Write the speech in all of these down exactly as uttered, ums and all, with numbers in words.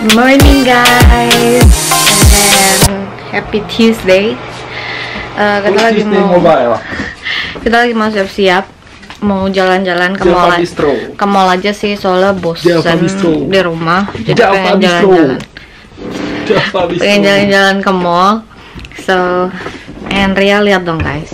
Morning guys, and happy Tuesday. Uh, kita lagi mau kita lagi mau siap-siap mau jalan-jalan ke mall, ke mall aja sih soalnya bosan di rumah, jadi pengen jalan-jalan, pengen jalan-jalan ke mall. So, and Ria lihat dong guys,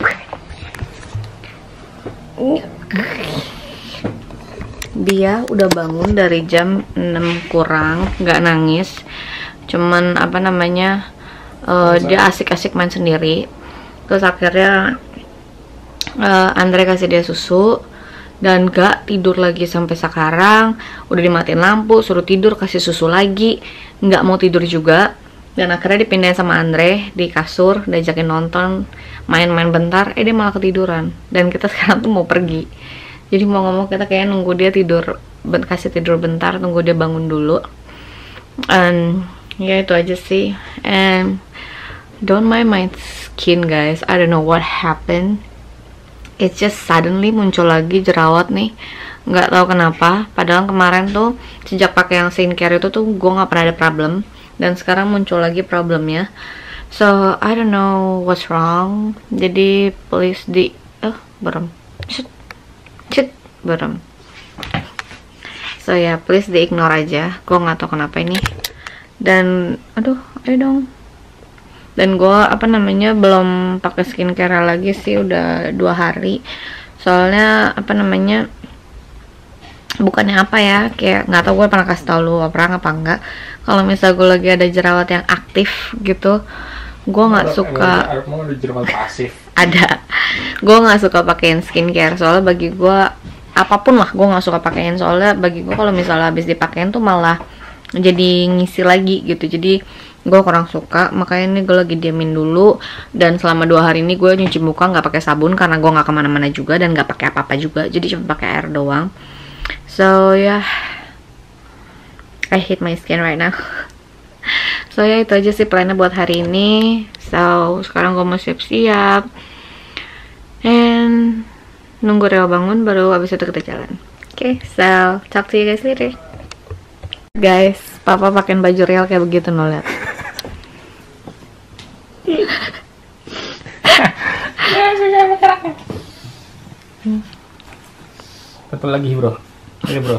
dia udah bangun dari jam enam kurang, nggak nangis, cuman apa namanya uh, dia asik-asik main sendiri. Terus akhirnya uh, Andre kasih dia susu dan gak tidur lagi sampai sekarang. Udah dimatiin lampu, suruh tidur, kasih susu lagi, nggak mau tidur juga. Dan akhirnya dipindahin sama Andre di kasur, diajakin nonton, main-main bentar, eh dia malah ketiduran. Dan kita sekarang tuh mau pergi. Jadi mau ngomong kita kayak nunggu dia tidur, kasih tidur bentar, tunggu dia bangun dulu. And ya itu aja sih. And don't mind my skin guys, I don't know what happened. It's just suddenly muncul lagi jerawat nih, nggak tahu kenapa. Padahal kemarin tuh sejak pakai yang skincare itu tuh gue nggak pernah ada problem, dan sekarang muncul lagi problemnya. So I don't know what's wrong. Jadi please di oh berem shit shit berem. So ya yeah, please di ignore aja. Gue nggak tahu kenapa ini. Dan aduh ayo dong. Dan gue apa namanya belum pakai skincare lagi sih, udah dua hari. Soalnya apa namanya bukannya apa ya, kayak nggak tahu gue pernah kasih tau lu perang apa enggak, kalau misal gue lagi ada jerawat yang aktif gitu, gue nggak suka. Ada jerawat pasif? Ada. Gue nggak suka pakein skincare, soalnya bagi gue apapun lah gue nggak suka pakein, soalnya bagi gue kalau misalnya habis dipakein tuh malah jadi ngisi lagi gitu. Jadi gue kurang suka, makanya ini gue lagi diamin dulu. Dan selama dua hari ini gue nyuci muka nggak pakai sabun karena gue nggak kemana-mana juga dan nggak pakai apa-apa juga, jadi cuma pakai air doang. So ya, yeah, I hate my skin right now. So ya yeah, itu aja sih plannya buat hari ini. So sekarang gue mau siap-siap and nunggu Rio bangun, baru habis itu kita jalan. Oke, okay, so talk to you guys later. Guys, papa pakein baju Real kayak begitu, no lihat. Satu lagi bro, ini bro.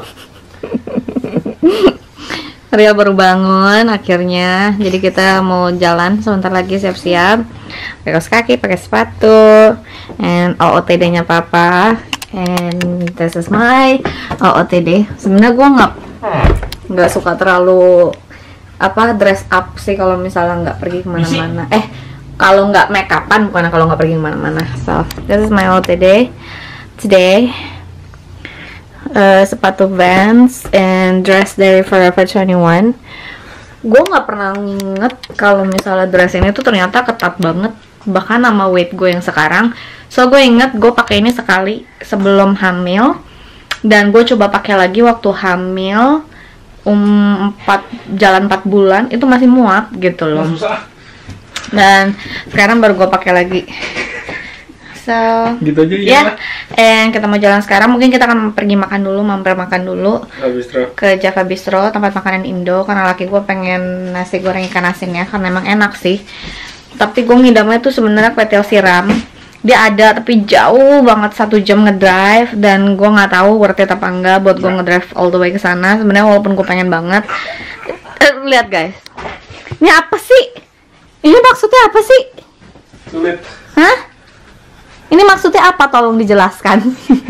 Ria baru bangun akhirnya, jadi kita mau jalan sebentar lagi, siap-siap, pakai kaos kaki, pakai sepatu, and O O T D-nya papa, and this is my O O T D. Sebenarnya gue nggak nggak suka terlalu apa dress up sih kalau misalnya nggak pergi kemana-mana. Eh kalau nggak make upan, bukan kalau nggak pergi kemana-mana. So this is my O O T D today. Uh, sepatu Vans and dress dari Forever twenty-one. Gue nggak pernah nginget kalau misalnya dress ini tuh ternyata ketat banget, bahkan sama weight gue yang sekarang. So gue inget gue pakai ini sekali sebelum hamil, dan gue coba pakai lagi waktu hamil um, empat jalan empat bulan, itu masih muat gitu loh. Dan sekarang baru gue pakai lagi. So gitu aja ya. Yeah. And kita mau jalan sekarang. Mungkin kita akan pergi makan dulu, mampir makan dulu Bistro. ke Java Bistro, tempat makanan Indo, karena laki gue pengen nasi goreng ikan asin ya, karena emang enak sih. Tapi gue ngidamnya tuh sebenarnya kuetel siram. Dia ada tapi jauh banget, satu jam ngedrive, dan gue nggak tahu worth it apa enggak buat gue ngedrive all the way ke sana. Sebenarnya walaupun gue pengen banget. Lihat guys, ini apa sih? Ini maksudnya apa sih? Sulit. Hah? Ini maksudnya apa? Tolong dijelaskan.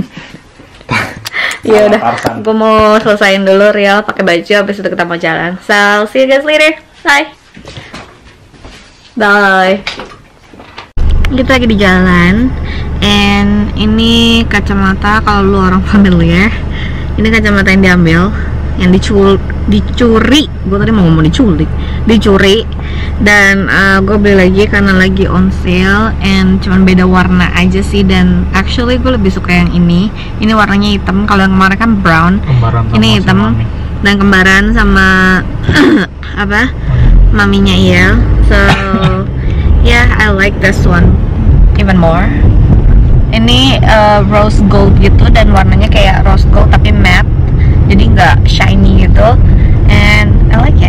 Ya udah, gue mau selesain dulu Real pakai baju, habis itu kita mau jalan. So see you guys later. Bye. Bye. Kita lagi di jalan, and ini kacamata kalau lu orang familiar. Ini kacamata yang diambil, yang dicul dicuri. Gue tadi mau ngomong diculik, dicuri. Dan uh, gue beli lagi karena lagi on sale, and cuman beda warna aja sih. Dan actually gue lebih suka yang ini. Ini warnanya hitam, kalau yang kemarin kan brown. Ini hitam dan kembaran sama apa maminya iya. So yeah, I like this one even more. Ini uh, rose gold gitu, dan warnanya kayak rose gold tapi matte, jadi nggak shiny gitu, and I like it.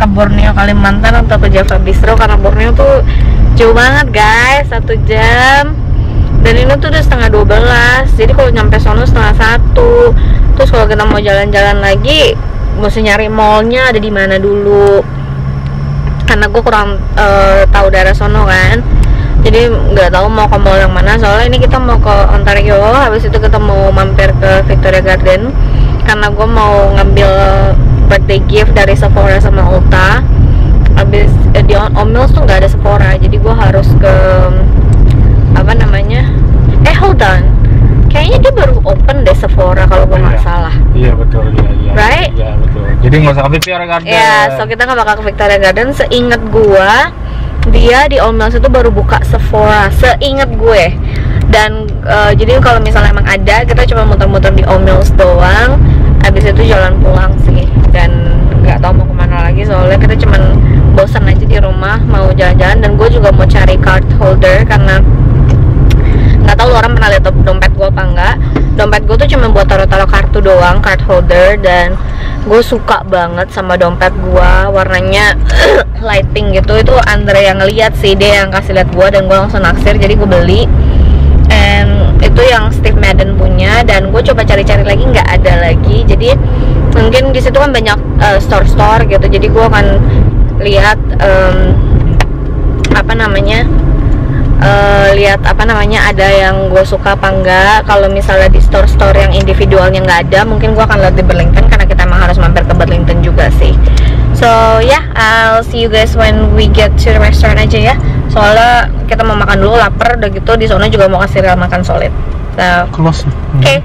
ke Borneo Kalimantan atau ke Java Bistro, karena Borneo tuh jauh banget guys, satu jam. Dan ini tuh udah setengah dua belas, jadi kalau nyampe sono setengah satu. Terus kalau kita mau jalan-jalan lagi, mesti nyari mallnya ada di mana dulu. Karena gue kurang uh, tahu daerah sono kan, jadi nggak tahu mau ke mall yang mana. Soalnya ini kita mau ke Ontario, habis itu kita mau mampir ke Victoria Garden karena gue mau ngambil birthday gift dari Sephora sama Ulta. Habis eh, di On Mills tuh nggak ada Sephora, jadi gue harus ke apa namanya? Eh hold on, kayaknya dia baru open deh Sephora kalau gue nggak iya. salah. Iya betul, iya iya. Right? Iya betul. Jadi nggak usah ke Victoria Garden. Ya, so kita nggak bakal ke Victoria Garden. Seingat gue, dia di On Mills itu baru buka Sephora. Seingat gue. Dan uh, jadi kalau misalnya emang ada, kita cuma muter-muter di On Mills doang. Habis itu jalan pulang sih. Dan nggak tahu mau kemana lagi. Soalnya kita cuma bosan aja di rumah, mau jalan-jalan. Dan gue juga mau cari card holder karena nggak tahu lu orang pernah lihat dompet gue apa enggak. Dompet gue tuh cuma buat taruh-taruh kartu doang, card holder. Dan gue suka banget sama dompet gue, warnanya lighting gitu. Itu Andre yang ngeliat sih, dia yang kasih lihat gue dan gue langsung naksir, jadi gue beli. And itu yang Steve Madden punya, dan gue coba cari-cari lagi nggak ada lagi. Jadi mungkin di situ kan banyak uh, store-store gitu, jadi gue akan lihat um, apa namanya Uh, lihat apa namanya ada yang gue suka apa enggak. Kalau misalnya di store-store yang individualnya nggak ada, mungkin gue akan lihat di Burlington karena kita emang harus mampir ke Burlington juga sih. So yeah, I'll see you guys when we get to the restaurant aja ya. Soalnya kita mau makan dulu, lapar. Udah gitu di sana juga mau kasih Riel makan solid. So close. Oke. Okay.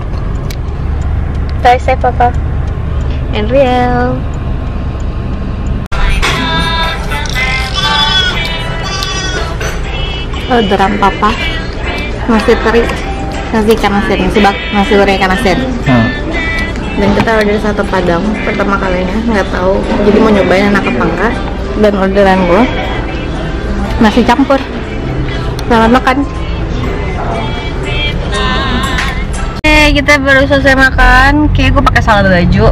Stay safe papa and Riel. Orderan papa nasi teri, nasi ikan asin, nasi bak, nasi goreng ikan asin. Hmm. Dan kita order satu padang pertama kalinya, nggak tahu, jadi mau nyobain enak apa enggak. Dan orderan gue nasi campur. Selamat makan. Oke, kita baru selesai makan. Kayak gue pakai salad baju.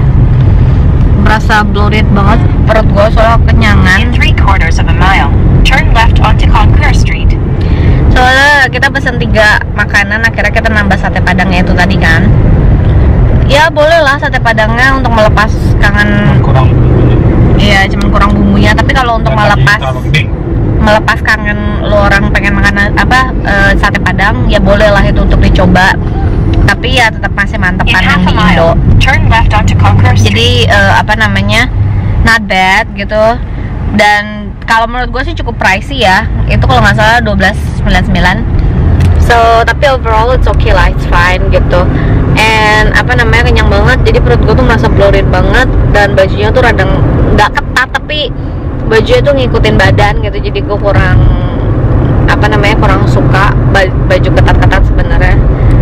Berasa bloated banget perut gue soalnya kenyangan. In three quarters of a mile, turn left onto Conquer Street. Soalnya kita pesen tiga makanan, akhirnya kita nambah sate padangnya itu tadi kan. Ya boleh lah sate padangnya untuk melepas kangen. Kurang bumbunya. Iya, cuman kurang bumbunya. Tapi kalau untuk Dan melepas melepas kangen lo orang pengen makan apa uh, sate padang, ya boleh lah itu untuk dicoba. Tapi ya tetap masih mantep kan yang di Indo. Turn left onto Conquer Street. Jadi uh, apa namanya, not bad gitu. Dan kalau menurut gue sih cukup pricey ya. Itu kalau nggak salah dua belas sembilan puluh sembilan. So tapi overall it's okay lah, it's fine gitu. And apa namanya, kenyang banget. Jadi perut gue tuh merasa bloated banget. Dan bajunya tuh rada nggak ketat, tapi bajunya tuh ngikutin badan gitu. Jadi gue kurang apa namanya kurang suka baju ketat-ketat sebenarnya.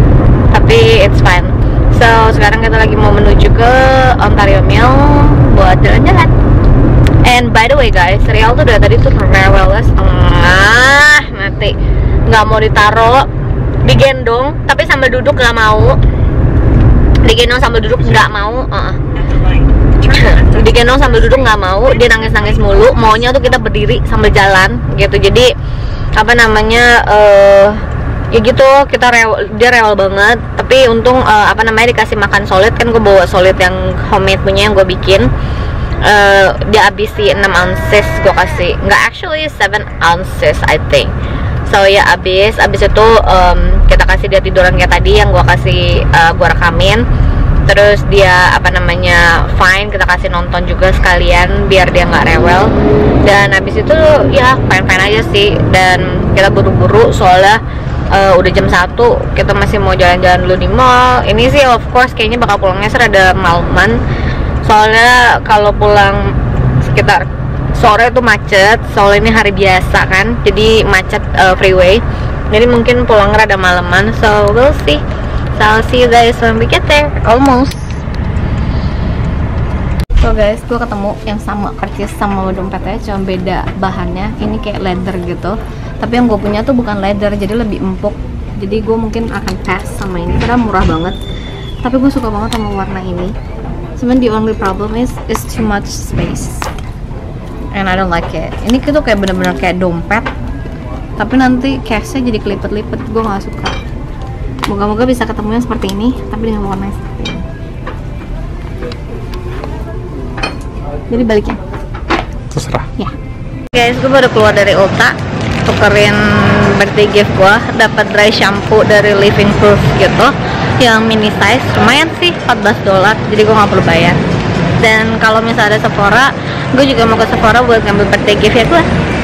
Tapi it's fine. So sekarang kita lagi mau menuju ke Ontario Mill buat jalan-jalan. And by the way guys, Riel tuh udah tadi tuh rewelnya setengah mati, nggak mau ditaro, digendong tapi sambil duduk nggak mau, digendong sambil duduk nggak mau, uh -uh. digendong sambil duduk nggak mau, dia nangis-nangis mulu, maunya tuh kita berdiri sambil jalan gitu. Jadi apa namanya uh, ya gitu, kita rewel, dia rewel banget. Tapi untung uh, apa namanya dikasih makan solid kan, gue bawa solid yang homemade punya yang gue bikin. Uh, dia habis sih enam ounces gue kasih, nggak actually seven ounces I think. So ya abis abis itu um, kita kasih dia tiduran kayak tadi yang gue kasih, uh, gue rekamin. Terus dia apa namanya fine, kita kasih nonton juga sekalian biar dia nggak rewel. Dan abis itu ya fine fine aja sih. Dan kita buru-buru soalnya uh, udah jam satu, kita masih mau jalan-jalan dulu di mall. Ini sih of course kayaknya bakal pulangnya serada malaman. Soalnya kalau pulang sekitar sore tuh macet, soalnya ini hari biasa kan, jadi macet uh, freeway. Jadi mungkin pulang rada malaman, so we'll see. So I'll see you guys when we get there, almost. So guys, gue ketemu yang sama persis sama dompetnya, cuma beda bahannya. Ini kayak leather gitu, tapi yang gue punya tuh bukan leather, jadi lebih empuk. Jadi gue mungkin akan pass sama ini karena murah banget. Tapi gue suka banget sama warna ini. Cuman the only problem is is too much space and I don't like it. Ini tuh kayak bener-bener kayak dompet, tapi nanti cashnya jadi kelipet-lipet. Gue nggak suka. Moga-moga bisa ketemunya seperti ini, tapi dengan warna seperti ini. Jadi baliknya terserah. ya. Guys, gue baru keluar dari Ulta, tukerin birthday gift gue, dapat dry shampoo dari Living Proof gitu, yang mini size, lumayan sih, empat belas dolar, jadi gue nggak perlu bayar. Dan kalau misalnya ada Sephora, gue juga mau ke Sephora buat ngambil birthday gift ya gue.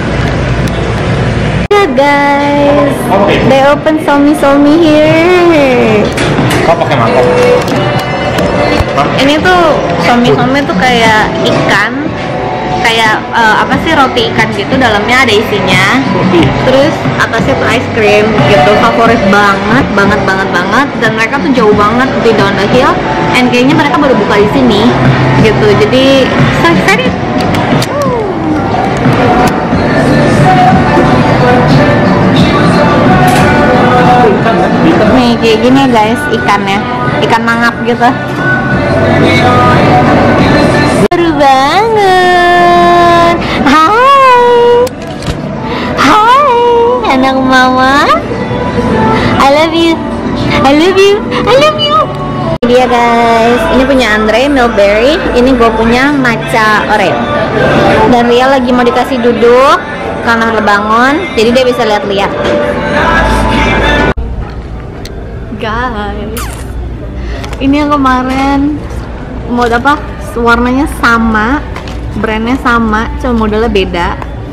Ya guys, they open Somi Somi here. Kau pakai mangkok? Ini tuh Somi Somi tuh kayak ikan, kayak uh, apa sih, roti ikan gitu, dalamnya ada isinya, terus atasnya tuh ice cream gitu. Favorit banget banget banget banget, dan mereka tuh jauh banget di down the hill, and kayaknya mereka baru buka di sini gitu, jadi so excited. Nih kayak gini guys ikannya, ikan mangap gitu. Seru banget. Hai, hai anak mama, I love you, I love you, I love you. Ini dia guys, ini punya Andre Milkberry, ini gue punya matcha Oreo. Dan Ria lagi mau dikasih duduk karena udah bangun, jadi dia bisa lihat-lihat. Guys, ini yang kemarin mau apa? Warnanya sama, brandnya sama, cuma modelnya beda.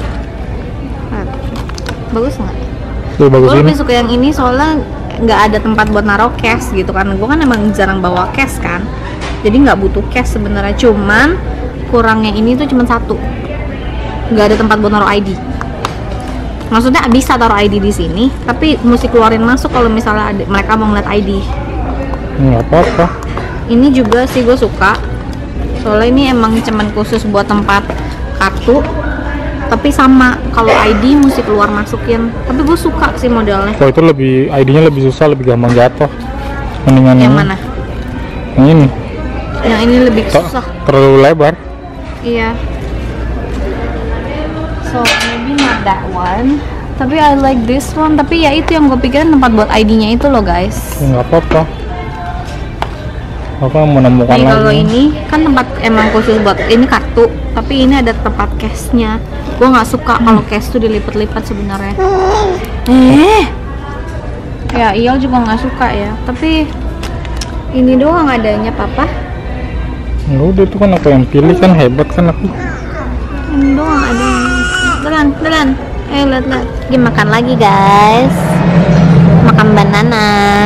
Bagus nggak? Tuh, bagus. Gue ini lebih suka yang ini soalnya nggak ada tempat buat naruh cash gitu kan. Gue kan emang jarang bawa cash kan, jadi nggak butuh cash sebenarnya. Cuman kurangnya ini tuh cuma satu, nggak ada tempat buat naruh I D. Maksudnya bisa taruh I D di sini, tapi mesti keluarin masuk kalau misalnya ada, mereka mau ngeliat I D. nggak apa-apa. Ini juga sih gue suka, soalnya ini emang cuman khusus buat tempat kartu, tapi sama kalau I D mesti keluar masukin. Tapi gue suka sih modelnya. Oh, itu lebih I D-nya lebih susah, lebih gampang jatuh. Mendingan Yang ini. mana? Yang ini. Yang ini lebih Ter- susah. Terlalu lebar. Iya. So maybe not that one. Tapi I like this one. Tapi ya itu yang gue pikirin, tempat buat I D-nya itu loh guys. Nggak apa-apa. Apa menemukan Nih lagi? kalau ini kan tempat emang khusus buat ini kartu, tapi ini ada tempat cashnya. Gue nggak suka kalau cash tuh dilipet-lipet sebenarnya. Eh, ya Iyal juga nggak suka ya. Tapi ini doang adanya papa. Nggak, udah itu kan aku yang pilih, kan hebat kan aku. Ini doang adanya. Telan, telan. Eh lihat lihat. Dia makan lagi guys. Makan banana.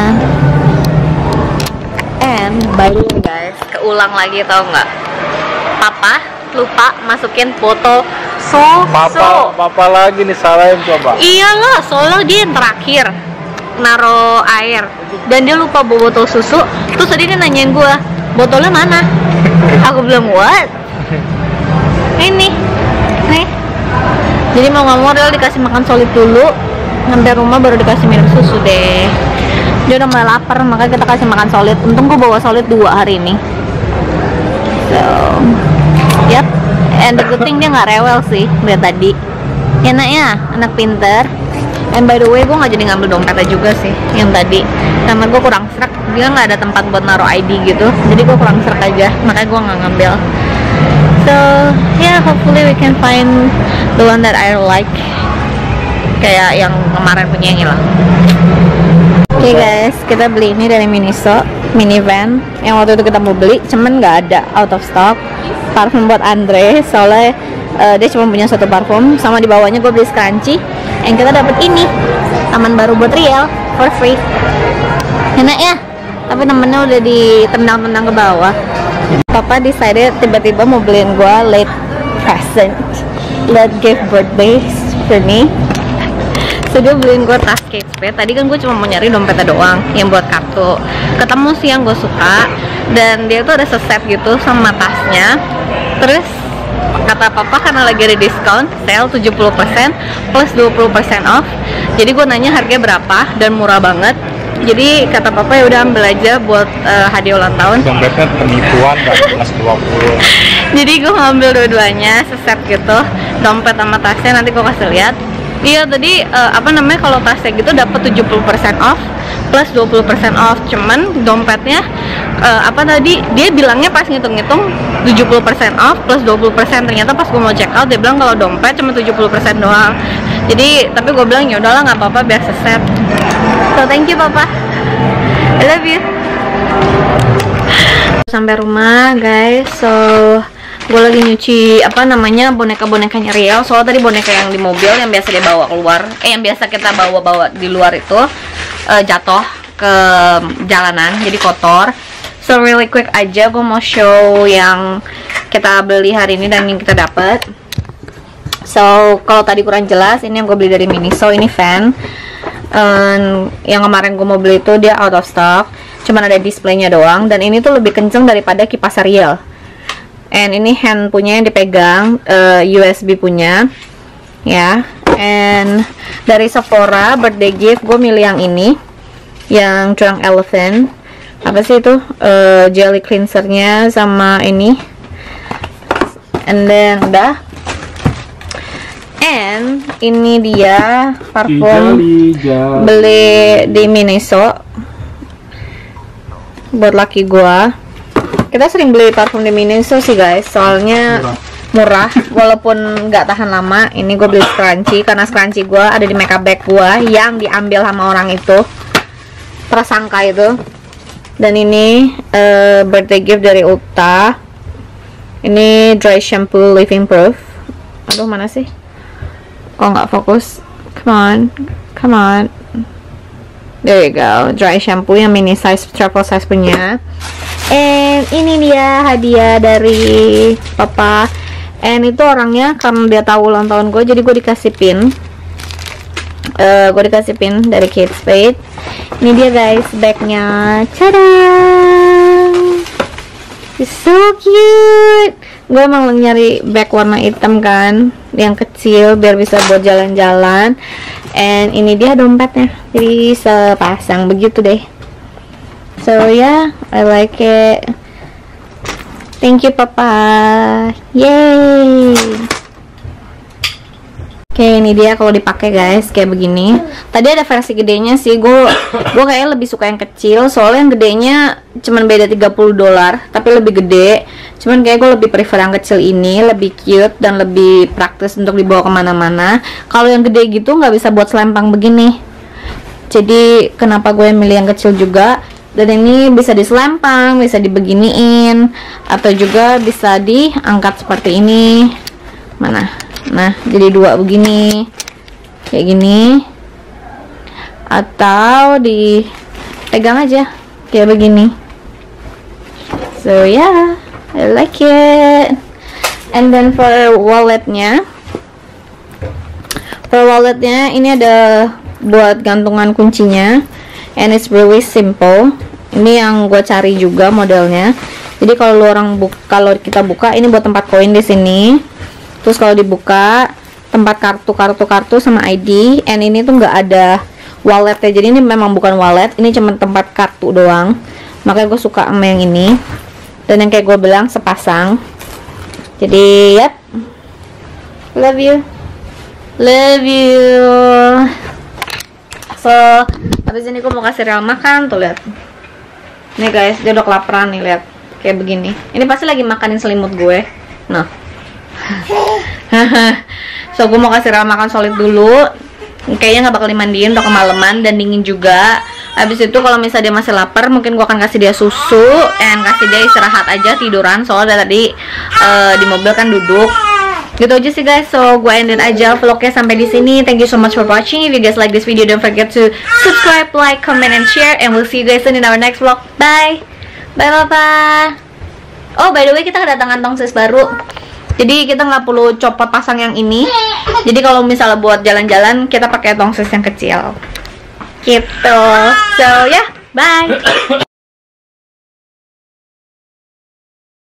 And by the way guys, keulang lagi tau nggak? Papa lupa masukin botol susu. Papa, papa lagi nih salahin coba. Iyalah, soalnya dia yang terakhir naro air dan dia lupa bawa botol susu. Terus tadi dia nanyain gua, botolnya mana? Aku bilang what? Ini, nih. Jadi mau nggak mau dia dikasih makan solid dulu, sampai rumah baru dikasih minum susu deh. Dia udah mulai lapar, makanya kita kasih makan solid. Untung gue bawa solid dua hari ini. So, yep. And the good thing dia nggak rewel sih dari tadi. Enak ya, anak pinter. And by the way, gue nggak jadi ngambil dompetnya juga sih yang tadi. Karena gue kurang serak, dia nggak ada tempat buat naruh I D gitu. Jadi gue kurang serak aja, makanya gue nggak ngambil. So, yeah, hopefully we can find the one that I like. Kayak yang kemarin punya yang hilang. Oke okay guys, kita beli ini dari Miniso, minivan yang waktu itu kita mau beli, cuman nggak ada, out of stock. Parfum buat Andre, soalnya uh, dia cuma punya satu parfum. Sama di bawahnya gue beli scrunchie, yang kita dapat ini taman baru buat Riel for free. Enak ya, tapi temennya udah ditendang-tendang ke bawah. Papa decided tiba-tiba mau beliin gue late present, late gift birthday for me. So dia beliin gue tas Kate Spade. Tadi kan gue cuma mau nyari dompetnya doang yang buat kartu. Ketemu sih yang gue suka, dan dia tuh ada seset gitu sama tasnya. Terus kata papa karena lagi ada diskon sale tujuh puluh persen plus dua puluh persen off. Jadi gue nanya harganya berapa, dan murah banget. Jadi kata papa ya udah ambil aja buat uh, hadiah ulang tahun. Dompetnya penipuan gak plus dua puluh. Jadi gue ngambil dua-duanya seset gitu, dompet sama tasnya, nanti gue kasih lihat. Iya tadi uh, apa namanya kalau tasnya gitu dapat tujuh puluh persen off plus dua puluh persen off. Cuman dompetnya uh, apa tadi dia bilangnya pas ngitung-ngitung tujuh puluh persen off plus dua puluh persen. Ternyata pas gue mau check out dia bilang kalau dompet cuma tujuh puluh persen doang. Jadi tapi gue bilang ya udahlah nggak apa-apa biar seset. So thank you papa. I love you. Sampai rumah guys. So gue lagi nyuci apa namanya boneka-bonekanya Riel. Soalnya tadi boneka yang di mobil yang biasa dia bawa keluar, eh yang biasa kita bawa-bawa di luar itu uh, jatuh ke jalanan jadi kotor. So really quick aja gue mau show yang kita beli hari ini dan yang kita dapat. So kalau tadi kurang jelas, ini yang gue beli dari Miniso, ini fan. Um, yang kemarin gue mau beli itu dia out of stock, cuman ada displaynya doang, dan ini tuh lebih kenceng daripada kipas Riel. And ini hand punya yang dipegang, uh, U S B punya ya. And dari Sephora birthday gift gue milih yang ini, yang curang elephant. Apa sih itu, uh, jelly cleansernya sama ini. And then udah. And ini dia parfum Jali, jali. beli di Miniso buat laki gua. Kita sering beli parfum di Miniso sih guys, soalnya murah, murah walaupun nggak tahan lama. Ini gue beli scrunchie karena scrunchie gua ada di makeup bag gua yang diambil sama orang itu, prasangka itu. Dan ini uh, birthday gift dari Ulta. Ini dry shampoo living proof. Aduh mana sih? Oh nggak fokus. Come on, come on. There you go. Dry shampoo yang mini size, travel size punya. And ini dia hadiah dari papa. And itu orangnya karena dia tahu ulang tahun gue, jadi gue dikasih pin. Uh, gue dikasih pin dari Kate Spade. Ini dia guys bagnya. Cadang. It's so cute. Gue emang nyari bag warna hitam kan, yang kecil biar bisa buat jalan-jalan. And ini dia dompetnya, jadi sepasang begitu deh. So yeah, I like it. Thank you papa. Yay. Oke, ini dia kalau dipakai guys kayak begini. Tadi ada versi gedenya sih, gue gue kayaknya lebih suka yang kecil, soalnya yang gedenya cuman beda tiga puluh dolar, tapi lebih gede. Cuman kayak gue lebih prefer yang kecil ini, lebih cute dan lebih praktis untuk dibawa kemana-mana. Kalau yang gede gitu nggak bisa buat selempang begini. Jadi kenapa gue milih yang kecil juga. Dan ini bisa diselempang, bisa dibeginiin, atau juga bisa diangkat seperti ini. Mana? Nah, jadi dua begini, kayak gini, atau dipegang aja kayak begini. So yeah, I like it. And then for walletnya, for walletnya ini ada buat gantungan kuncinya, and it's really simple. Ini yang gue cari juga modelnya. Jadi kalau lu orang buka, kalau kita buka, ini buat tempat koin di sini. Terus kalau dibuka tempat kartu-kartu-kartu sama I D. And ini tuh nggak ada walletnya, jadi ini memang bukan wallet, ini cuma tempat kartu doang. Makanya gue suka sama yang ini. Dan yang kayak gue bilang sepasang. Jadi yep, love you, love you. So habis ini gue mau kasih Riel makan, tuh lihat. Nih guys, dia udah kelaparan nih, lihat kayak begini. Ini pasti lagi makanin selimut gue. Nah. So gue mau kasih Riel makan solid dulu. Kayaknya nggak bakal dimandiin, udah kemalaman dan dingin juga. Habis itu kalau misalnya dia masih lapar, mungkin gue akan kasih dia susu and kasih dia istirahat aja, tiduran. Soalnya tadi uh, di mobil kan duduk. Gitu aja sih guys. So gue endin aja vlognya sampai di sini. Thank you so much for watching. If you guys like this video, don't forget to subscribe, like, comment, and share. And we'll see you guys soon in our next vlog. Bye. Bye papa. Oh by the way, kita kedatangan tongsis baru. Jadi kita nggak perlu copot pasang yang ini. Jadi kalau misalnya buat jalan-jalan kita pakai tongsis yang kecil. Gitu. So ya, yeah, bye.